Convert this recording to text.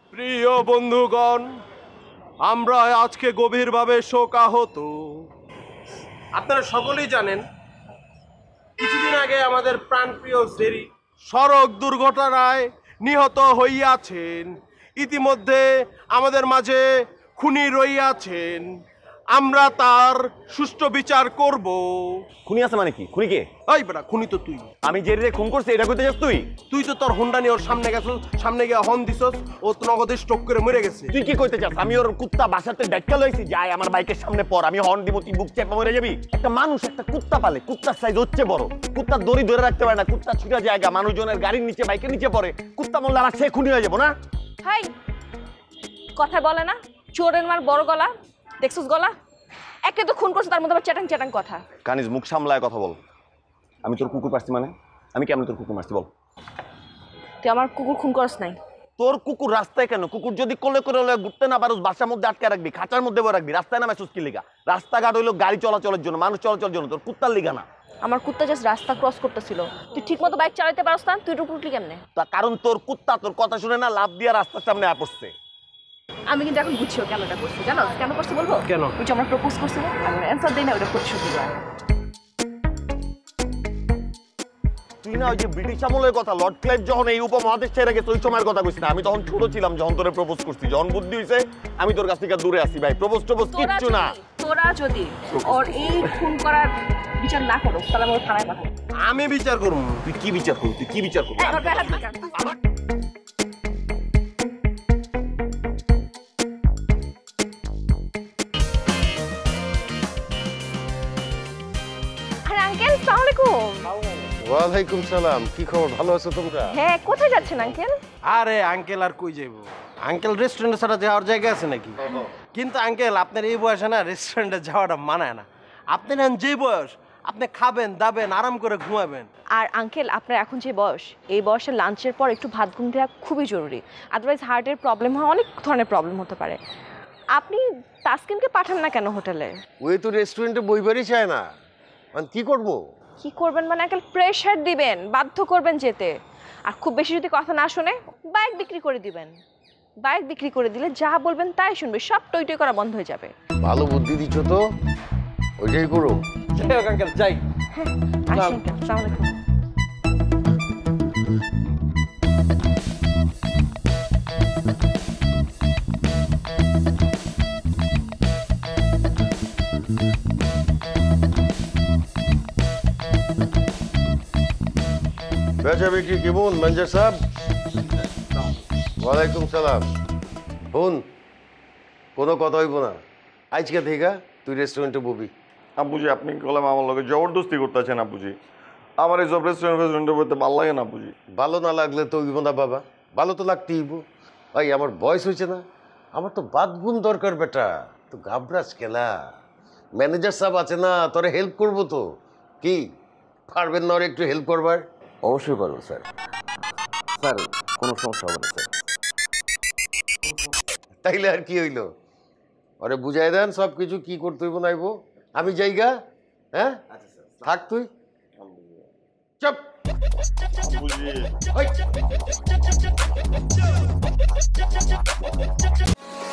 প্রিয় বন্ধুগণ, আমরা আজকে গভীরভাবে শোকাহত। আপনারা সকলেই জানেন কিছুদিন আগে আমাদের প্রাণপ্রিয় জেরি সড়ক দুর্ঘটনায় নিহত হইয়াছেন। ইতিমধ্যে আমাদের মাঝে খুনি রইয়াছেন, আমরা তার সুষ্ঠু বিচার করব। খুনি আছে মানে কি? খুনি কে? এই বেটা, খুনি তো তুই। আমি জেরিরে খুন করছি এটা কইতে যাস তুই? তুই তো তোর হোন্ডা নিয়ে ওর সামনে গেছস, সামনে গিয়ে হর্ন দিছস, ও তো নগদে স্ট্রোক করে মরে গেছে। তুই কি কইতে চাস? আমি ওর কুত্তা বাসাতে ডাক্কা লইছি, যাই আমার বাইকের সামনে পর, আমি হর্ন দিব, তুই বুক চেপে মরে যাবি? একটা মানুষ একটা কুত্তা পালে, কুত্তার সাইজ হচ্ছে বড়, কুত্তার দড়ি ধরে রাখতে পারে না, কুত্তা ছুটা জায়গা মানুষজনের গাড়ির নিচে বাইকের নিচে পড়ে, কুত্তা মরলে আমার সে খুনি হয়ে যাবো না? হাই, কথা বলে না, চোরের মার বড় গলা, দেখছস গলা? একে তো খুন করছে, তার মধ্যে আবার চ্যাটাং চ্যাটাং কথা। কানিজ মুখ সামলায় কথা বল। আমি তোর কুকুর পারছি মানে? আমি কেমন তোর কুকুর মারছি বল? তুই আমার কুকুর খুন করস নাই। তোর কুকুর রাস্তায় কেন? কুকুর যদি কোলে করে ঘুরতে না পারোস, বাসার মধ্যে আটকে রাখবি, খাঁচার মধ্যে রাখবি, রাস্তায় নামে সুস্কি লিগা। রাস্তাঘাট হইলো গাড়ি চলাচলের জন্য, মানুষ চলাচলের জন্য, তোর কুত্তার লিগা না। আমার কুত্তা জাস্ট রাস্তা ক্রস করতেছিল, তুই ঠিক মতো বাইক চালাতে পারস না, তুই টুকটুকি কেমনে? তা কারণ তোর কুত্তা তোর কথা শুনে না লাভ দিয়ে রাস্তার সামনে পড়ছে। আমি কিন্তু এখন বুঝছিও কেন এটা করছি, জানো কেন করছি বলবো? কেন? ওই যে আমরা প্রপোজ করছি না, আমি অ্যান্সার দেই না, ওটা প্রতিশোধ দিব। তুই না ওই যে ব্রিটিশ আমলের কথা, লর্ড ক্লাইভ যখন এই উপমহাদেশ ছেড়ে গেছে ওই সময়ের কথা কইছিস না? আমি তখন ছোট ছিলাম যখন তোরে প্রপোজ করছি, যখন বুদ্ধি হইছে আমি তোর কাছ থেকে দূরে আসি ভাই। প্রপোজ কিচ্ছু না। তোরা যদি ওর এই খুন করার বিচার না করো তাহলে আমি ওর থানায় পাঠাবো। আমি বিচার করবো? তুই কি বিচার করবি? তুই কি বিচার করবি? আরে আঙ্কেল, আসসালামু আলাইকুম। ওয়ালাইকুম সালাম। কি খবর? ভালো আছো তোমরা? হ্যাঁ, কোথায় যাচ্ছেন আঙ্কেল? আরে আঙ্কেল আর কই যাইব? আঙ্কেল রেস্টুরেন্টে ছাড়া যাওয়ার জায়গা আছে নাকি? কিন্তু আঙ্কেল আপনার এই বয়সে না রেস্টুরেন্টে যাওয়াটা মানায় না। আপনার যে বয়স, আপনি খাবেন দাবেন আরাম করে ঘুমাবেন। আর আঙ্কেল, আপনার এখন যে বয়স, এই বয়সে লাঞ্চের পর একটু ভাত ঘুম দেওয়া খুবই জরুরি, আদারওয়াইজ হার্টের প্রবলেম হয়, অনেক ধরনের প্রবলেম হতে পারে। আপনি তাসকিনকে পাঠান না কেন হোটেলে? ওই তো রেস্টুরেন্টে বইবারই চায় না, মানে কি করবো? কি করবেন মানে আঙ্কেল? প্রেশার দিবেন, বাধ্য করবেন যেতে। আর খুব বেশি যদি কথা না শুনে বাইক বিক্রি করে দিবেন। বাইক বিক্রি করে দিলে যা বলবেন তাই শুনবে, সব টই টই করা বন্ধ হয়ে যাবে। ভালো বুদ্ধি দিচ্ছ তো, ওইটাই করো। যাই হোক আঙ্কেল, যাই। আসেন আঙ্কেল, আসসালামু আলাইকুম। বেচা বিক্রি কেমন ম্যানেজার সাহেব? ওয়ালাইকুম সালাম। বোন, কোনো কথা হইব না, আজকে থেকে তুই রেস্টুরেন্টে ববি। আব্বুজি আপনি কলম আমার লগে জবরদস্তি করতেছেন আব্বুজি। আমার এই সব রেস্টুরেন্টে বলতে ভালো লাগে না আব্বুজি। ভালো না লাগলে তো হইব না বাবা, ভালো তো লাগতেই হইব। ভাই আমার বয়স হয়েছে না, আমার তো বাথরুম দরকার বেটা, তো ঘাবড়াস কেলা? ম্যানেজার সাহেব আছে না, তোরে হেল্প করবো তো। কি পারবেন না ওর একটু হেল্প করবার? অবশ্যই পারবো স্যার। স্যার কোনো সমস্যা হবে না স্যার। তাইলে আর কি হইল? ওরে বুঝাই দেন সব কিছু কি করতে হইব নাইব। আমি যাইগা, হ্যাঁ থাক তুই চপ। আব্বুজি